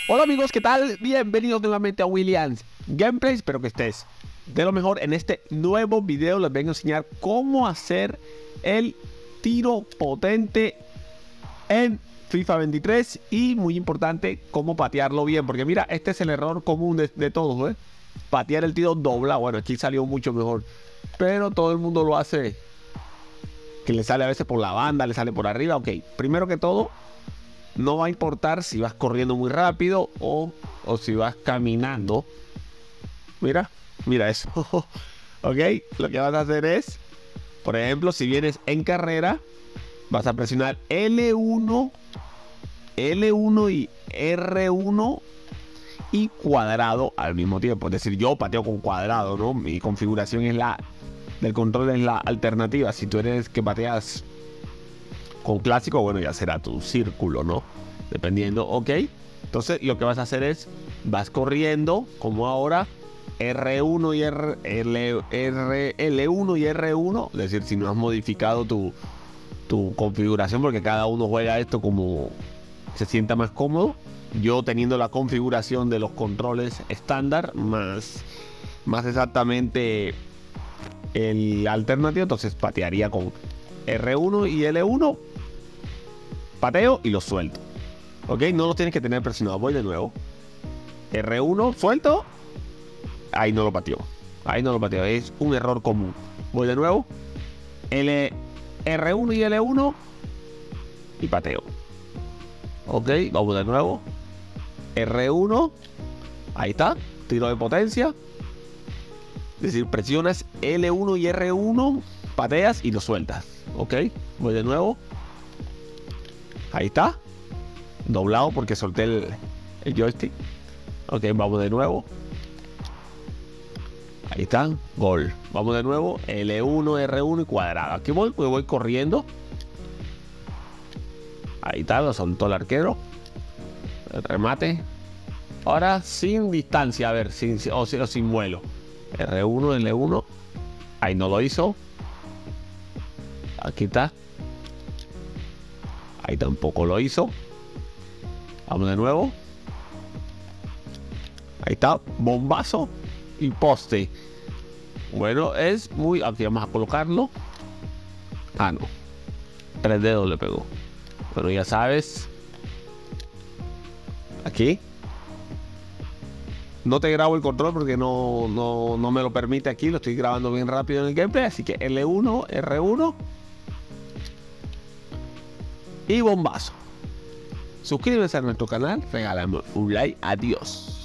Hola amigos, ¿qué tal? Bienvenidos nuevamente a Williams Gameplay. Espero que estés de lo mejor. En este nuevo video les vengo a enseñar cómo hacer el tiro potente en FIFA 23 y muy importante, cómo patearlo bien, porque mira, este es el error común de todos, ¿eh? Patear el tiro doblado. Bueno, aquí salió mucho mejor, pero todo el mundo lo hace, que le sale a veces por la banda, le sale por arriba. Ok, primero que todo, no va a importar si vas corriendo muy rápido o si vas caminando. Mira eso. Ok, lo que vas a hacer es, por ejemplo, si vienes en carrera, vas a presionar L1 y R1 y cuadrado al mismo tiempo. Es decir, yo pateo con cuadrado, ¿no? Mi configuración es del control es la alternativa. Si tú eres que pateas con clásico, bueno, ya será tu círculo, ¿no? Dependiendo, ok. Entonces lo que vas a hacer es, vas corriendo, como ahora, R1 y L1 y R1. Es decir, si no has modificado tu configuración, porque cada uno juega esto como se sienta más cómodo. Yo teniendo la configuración de los controles estándar, más exactamente el alternativo, entonces patearía con R1 y L1, pateo y lo suelto. Ok, no lo tienes que tener presionado. Voy de nuevo. R1, suelto. Ahí no lo pateó. Es un error común. Voy de nuevo. R1 y L1 y pateo. Ok, vamos de nuevo. R1. Ahí está. Tiro de potencia. Es decir, presionas L1 y R1, pateas y lo sueltas. Ok, voy de nuevo. Ahí está. Doblado porque solté el joystick. Ok, vamos de nuevo. Ahí está, gol. Vamos de nuevo, L1, R1 y cuadrado. Aquí voy corriendo. Ahí está, lo soltó el arquero. El remate. Ahora sin distancia, a ver, sin vuelo. R1, L1. Ahí no lo hizo. Aquí está. Ahí tampoco lo hizo. Vamos de nuevo. Ahí está, bombazo y poste. Bueno, es muy... Aquí vamos a colocarlo. Ah, no. 3 dedos le pegó. Bueno, ya sabes. Aquí. No te grabo el control porque no me lo permite aquí. Lo estoy grabando bien rápido en el gameplay. Así que L1, R1. Y bombazo. Suscríbete a nuestro canal. Regálame un like. Adiós.